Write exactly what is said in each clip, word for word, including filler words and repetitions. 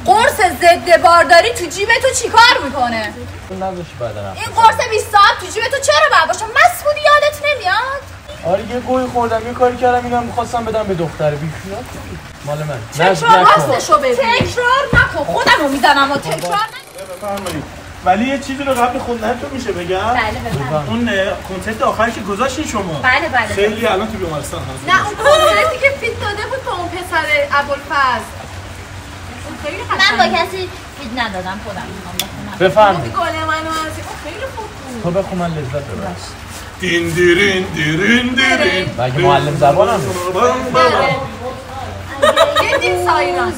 قرص ضد بارداری تو جیب تو چیکار میکنه؟ نذاش بدنم. این قرص بیست ساعت تو جیب تو چرا باید باشه؟ مست بودی یادت نمیاد؟ آره یه گوی خوردم یه کاری کردم اینم می‌خواستم بدم به دختر بیخیال مال من. تکرار راستشو ببین. تکرار نکن خودمو میزنم و تکرار نکن. بفرمایید. ولی یه چیزی رو قبل خوندنتون میشه بگم؟ بله بفرمایید. اون کنسرت آخری که گذاشتین شما. بله بله. خیلی الان تو بیمارستان هست. نه اون کنسرتی که فیت داده بود با اون پسر ابوالفضل. خیلی من با کسی فیت ندادم خودم میخوام بخونم. بفرمایید. گل منو از خیلی خوب بود. تو بخون من لذت ببرم. دین دیرین دیرین دیرین. مگه معلم زبانم؟ یه دین سایران.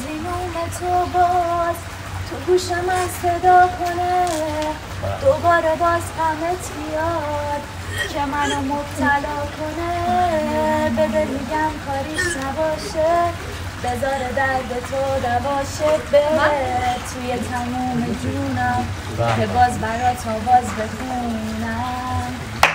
تو گوشم از صدا کنه دوباره باز غمت بیاد که منو مبتلا کنه به دل میگم کاریش نباشه بذاره درد تو دواشه بره توی تموم جونم که باز برات آواز بخونم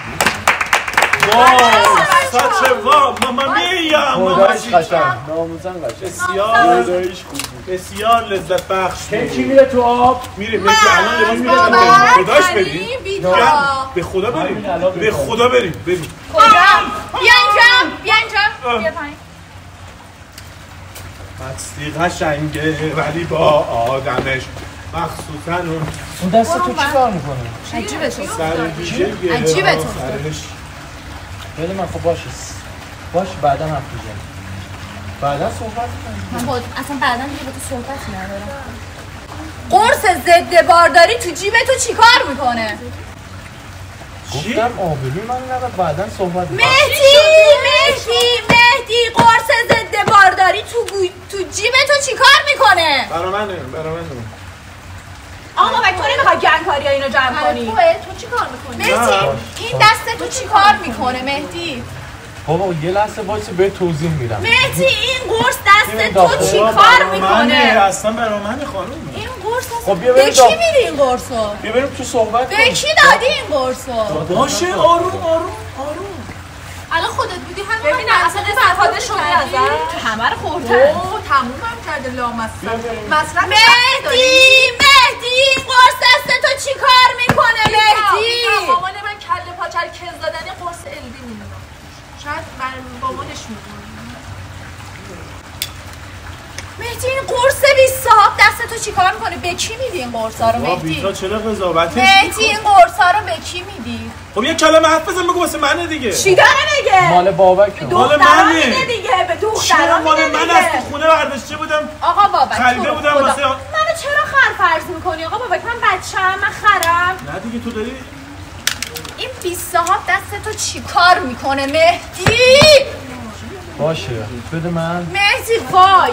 واو ساچوا ماما میا خدایش قشنگ ناموسن قشنگ بسیار خدایش خوب بسیار لذت بخش کی میره تو آب میره میره الان داریم میره خداش بریم به خدا بریم به خدا بریم بریم کجا بیا اینجا بیا اینجا بیا پایین مستی قشنگه ولی با آدمش مخصوصا اون اون دست تو چی کار میکنه؟ عجیبه تو سر ویژه عجیبه تو سرش بله من خب باشه باش بعدا حرف میزنیم بعدا صحبت کنیم من خود اصلا بعدا دیگه با تو صحبت ندارم قرص ضد بارداری تو جیب تو چیکار میکنه؟ گفتم آبروی من نباید بعدا صحبت کنیم مهدی مهدی مهدی قرص ضد بارداری تو گو... تو جیب تو چیکار میکنه؟ برا من برا من آقا بابک تو نمیخوای گنگکاری ها اینو جمع کنی؟ تو چی کار میکنی؟ مهدی این دست تو چی کار میکنه مهدی؟ بابا یه لحظه وایس به توضیح میدم مهدی این قرص دست تو چی کار میکنه؟ اصلا برا من خانم این قرص خب بیا به بریم کی میدی این قرصو؟ بیا بریم تو صحبت به کی دادی این قرصو؟ باشه آروم آروم آروم الان خودت بودی همین ببین اصلا استفاده شده ازش همه رو خورده اوه تمومم کرده لامصب مصرف مهدی مهدی این قرص دست تو چی کار میکنه مهدی مامان من کله پاچه رو کز دادن قرص البی میدونم شاید با مامانش میدونم مهدی این قرص بیست صاحب دست تو چی کار میکنه به کی میدی این قرصا رو مهدی بیتا چرا قضاوتش مهدی این قرصا رو به کی میدی خب یه کلمه حرف بزن بگو واسه منه دیگه چی داره میگه مال بابک مال منه دیگه به دختران مال من از تو خونه برداشته بودم آقا بابک خریده بودم واسه منو چرا خر فرض میکنی آقا بابک من بچه‌ام من خرم نه دیگه تو داری این بیست صاحب دست تو چی کار میکنه مهدی باشه بده من مهدی وای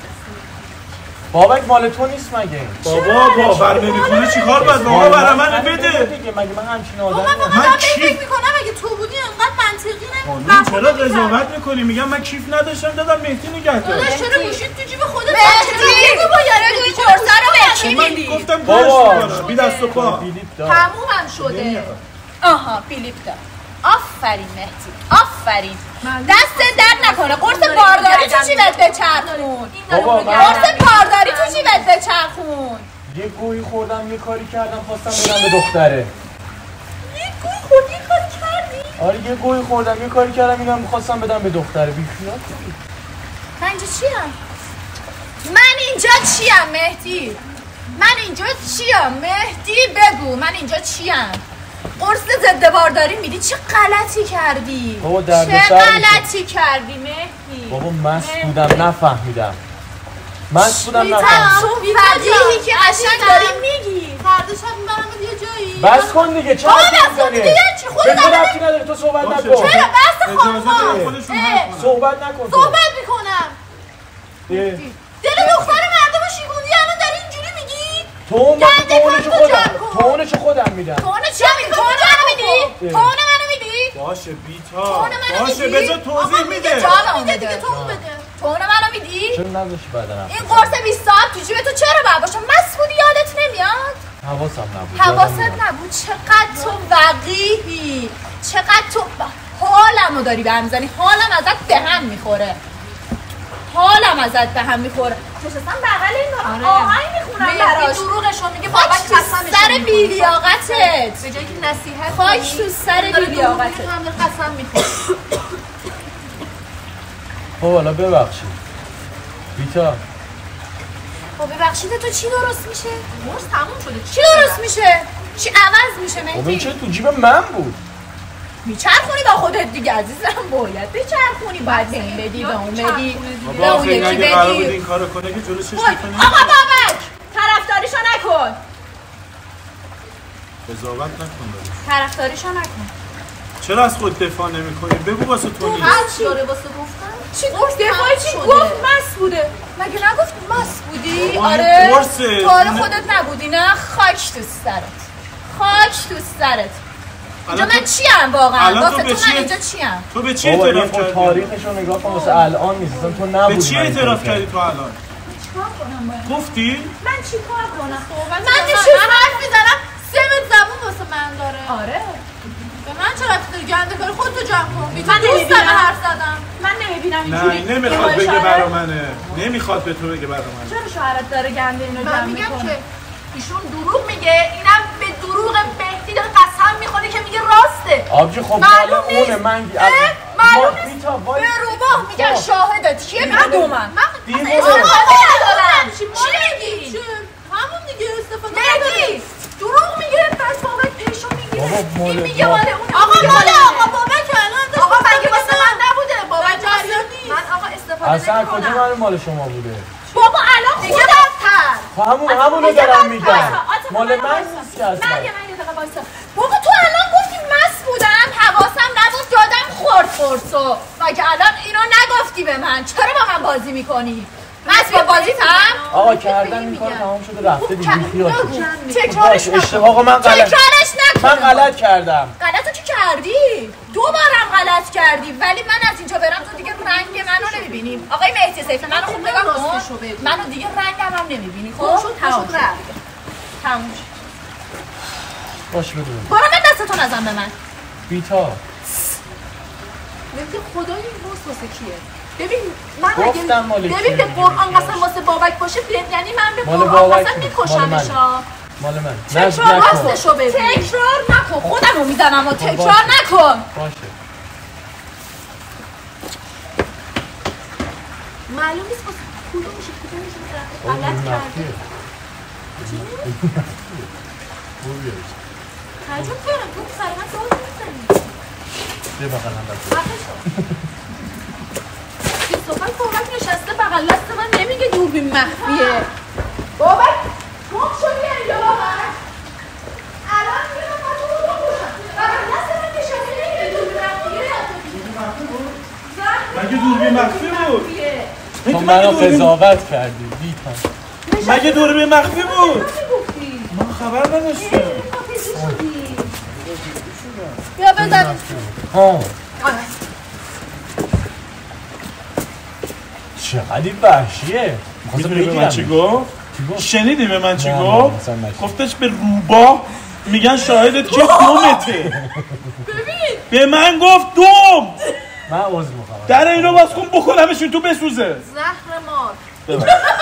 بابک مال تو نیست مگه بابا باور نمیکنه چیکار باید بابا برای من بده دیگه مگه من همچین آدمی من واقعا فکر میکنم اگه تو بودی انقدر منطقی نمی‌گم چرا قضاوت میکنی میگم من کیف نداشتم دادم مهدی نگه دار داداش چرا گوشید تو جیب خودت مهدی بگو با یاره این قرصا رو به کی میدی گفتم گوش بی دست و پا تمومم شده آها بیلیپ دار آفرین مهدی آفرین دست درد نکنه قرص بارداری تو جیبت بچرخون قرص بارداری تو جیبت بچرخون یه گویی خوردم یه کاری کردم خواستم بدم به دختره یه گویی خوردی یه کاری کردی؟ آره یه گویی خوردم یه کاری کردم اینم می‌خواستم بدم به دختره بیخیال من اینجا چیم؟ من اینجا چیم مهدی؟ من اینجا چیم مهدی بگو من اینجا چیم؟ قرص ضد بارداری میدی چه غلطی کردی؟ بابا درد چه سر غلطی کردی مهدی؟ بابا مست بودم نفهمیدم مست بودم نفهمیدم تو فضیحی که قشنگ داری میگی فردا شب میبرم یه جایی بس کن دیگه چه بابا بس کن دیگه چی خودت به تو ربطی نداره تو صحبت نکن چرا بس خانوما صحبت نکن صحبت میکنم دل دختر مردم شیکوندی الان داری اینجوری میگی؟ تو اون تو اونشو خودم تو اونشو خودم میدم تو اونو چی میدی؟ تو اونو منو میدی؟ تو اونو منو میدی؟ باشه بیتا باشه بذار توضیح میده جواب میده دیگه تو اون بده تو اونو منو میدی؟ چرا نذاشی بدنم این قرص بیست ساعت تو جیب تو چرا باید باشه؟ مست بودی یادت نمیاد؟ حواسم نبود حواست نبود چقدر تو وقیحی چقدر تو حالمو داری به هم میزنی حالم ازت به هم میخوره حالم ازت به هم میخوره نشستم بغل این آهنگ براش دروغشو میگه بابک قسمش سر بیلیاقتت به جایی که نصیحت خاک تو سر بیلیاقتت هم داره قسم میخوره. خب حالا ببخشید بیتا. خب ببخشید تو چی درست میشه؟ مرز تموم شده. چی درست میشه؟ چی عوض میشه مهدی؟ خب این چه تو جیب من بود؟ میچرخونی با خودت دیگه عزیزم، باید بچرخونی، باید به این بدی به اون بدی به اون یکی بدی. قرار بود این کارو کنه که جلوش چشم کنه. آقا بابک طرفداریشو نکن، قضاوت نکن داری. طرفداریشو نکن. چرا از خود دفاع نمی‌کنی؟ بگو واسه تو نیست. چی داره واسه گفتن؟ چی گفت؟ دفاعی چی گفت؟ مس بوده. مگه نگفت مس بودی؟ آره. تو حالا خودت نبودی نه؟ خاک تو سرت، خاک تو سرت. اینجا من چیم واقعا؟ واسه تو من اینجا چیم؟ تو به چی اعتراف کردی؟ تاریخشو نگاه کن واسه الان نیست، اصلا تو نبودی. به چی اعتراف کردی تو الان؟ چیکار کنم باید؟ گفتی؟ من چیکار کنم؟ من نشون حرف میزنم سمت زبون واسه من داره. آره. به من چرا داری گنده کاری خودتو جمع کن. من دوستم حرف زدم. من نمیبینم اینجوری. نه نمیخواد بگه برا منه. نمیخواد به تو بگه برا منه. چرا شوهرت داره گنده اینو جمع میکنه؟ من میگم که ایشون دروغ میگه، اینم به دروغ مهدی داره قسم میخوره که میگه راسته. آبجی خب مال اونه من معلوم نیست. به روباه میگن شاهدت کیه؟ من دومم. من استفاده ندارم. چی میگی؟ همون دیگه استفاده نداری. دروغ میگه پس بابک پیشو میگیره. این میگه مال اون. آقا مال آقا بابک الان آقا مگه واسه من نبوده؟ بابک جریان نیست. من آقا استفاده اصلا کجا مال مال شما بوده؟ بابا الان دیگه بدتر. همون همونو دارم میگم. مال من نیست که اصلا. من یه من یه دقیقه وایسا. بابا تو الان گفتی مس بودم، حواسم نبود دادم خورد خورسو. مگه الان اینو نگفتی به من؟ چرا با من بازی میکنی؟ مس با بازیت هم؟ آقا کردن این کار تمام شده رفته دیگه خیال. تکرارش نکن. آقا من غلط تکرارش نکن. من غلط کردم. غلطو که کردی. دو بارم غلط کردی، ولی من از اینجا برم تو دیگه رنگ منو نمیبینی. آقای مهدی سیف منو خوب نگاه کن. منو دیگه رنگم هم نمیبینی. خب شد تموم شد. تموم شد. باش بدون. برو من دستتو نزن به من. بیتا. مهدی خدای این واسه کیه؟ ببین من اگه ببین به قرآن قسم واسه بابک باشه یعنی من به قرآن قسم میکشمش. مال من. تکرار راستشو ببین. تکرار نکن. خودمو میزنم و تکرار نکن. باشه. معلوم نیست واسه کدوم میشه کدوم میشه غلط کرده. تعجب کردم تو سر من سوال می‌کنی. یه بغل هم بده. صحبت بابک نشسته بغل دست من نمیگه دوربین مخفیه. بابک گم شدی اینجا بابک. الان میگه من تو رو بکشم. بغل دست من نشسته نمیگه دوربین مخفیه. مگه دوربین مخفی بود؟ تو منو قضاوت کردی بیتا. مگه دوربین مخفی بود؟ من خبر نداشتم. بیا بزن. ها. چقدر وحشیه. میدونی به من چی گفت؟ شنیدی به من چی گفت؟ گفتش به روباه میگن شاهدت که دومته. ببین به من گفت دوم. من عذر میخوام. در اینو باز کن بکنمشون تو بسوزه. زهر مار.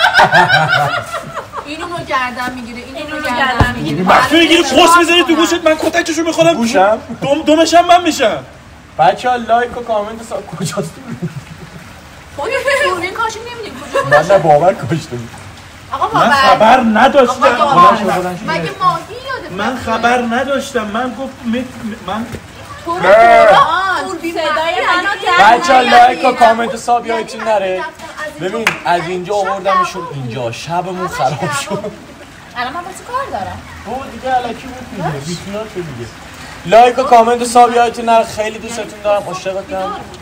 اینو رو گردن میگیره اینو رو گردن میگیره. تو میگیری قص میزنی تو گوشت من کتکشو میخورم گوشم. دوم دومشم من میشم. بچه‌ها لایک و کامنت سا کجاست؟ خودت دوربین کاشی نمیدین کجا بود؟ من نه باور کاشتم. آقا باور من خبر نداشتم. مگه ماهی یاده؟ من خبر نداشتم. من گفت من تو رو قرآن دوربین بچه‌ها لایک و کامنت ساب یادتون نره. ببین از اینجا آوردمشون اینجا شبمون خراب شد. الان من با تو کار دارم. او دیگه الکی بود دیگه. بیتونات دیگه. لایک و کامنت و ساب یادتون نره. خیلی دوستتون دارم. عاشقتونم.